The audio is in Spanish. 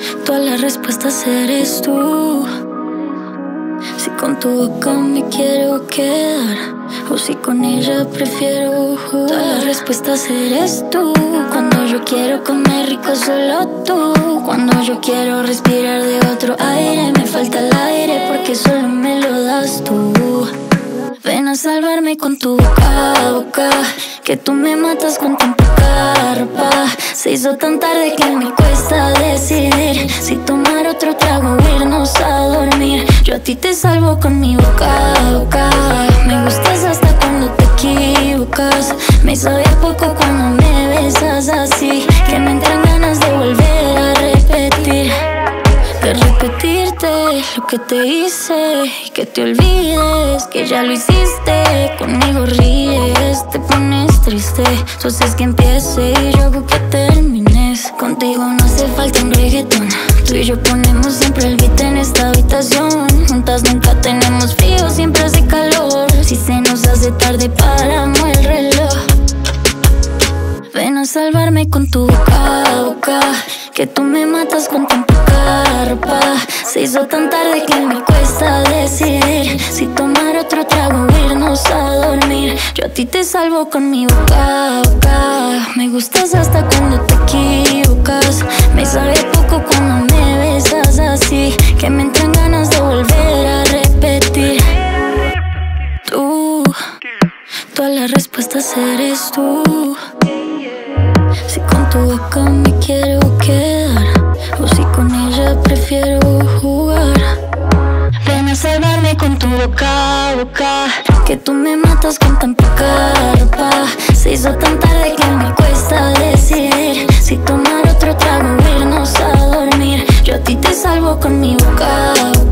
Todas las respuestas eres tú. Si con tu boca me quiero quedar o si con ella prefiero jugar. Todas las respuestas eres tú. Cuando yo quiero comer rico solo tú. Cuando yo quiero respirar de otro aire, me falta el aire porque solo me lo das tú. Ven a salvarme con tu boca a boca, que tú me matas con tan poca ropa. Se hizo tan tarde que me cuesta decidir si tomar otro trago o irnos a dormir. Yo a ti te salvo con mi boca a boca. Me gustas hasta cuando te equivocas. Me sabe a poco cuando me besas así, que me entran ganas de volver a repetir. De repetirte lo que te hice y que te olvides que ya lo hiciste. Conmigo ríes, te pones triste, tú haces que empiece y yo hago que termines. Contigo no hace falta un reggaetón, tú y yo ponemos siempre el beat en esta habitación. Juntas nunca tenemos frío, siempre hace calor. Si se nos hace tarde paramos el reloj. Ven a salvarme con tu boca a boca, que tú me matas con tan poca ropa. Se hizo tan tarde que me cuesta decidir si tomar otro trago o irnos a dormir. Yo a ti te salvo con mi boca a boca. Me gustas hasta cuando te equivocas. Me sabe a poco cuando me besas así, que me entran ganas de volver a repetir. Tú, todas las respuestas eres tú. Si con tu boca me quiero quedar o si con ella prefiero jugar. Ven a salvarme con tu boca a boca, que tú me matas con tan poca ropa. Se hizo tan tarde que me cuesta decidir si tomar otro trago o irnos a dormir. Yo a ti te salvo con mi boca a boca.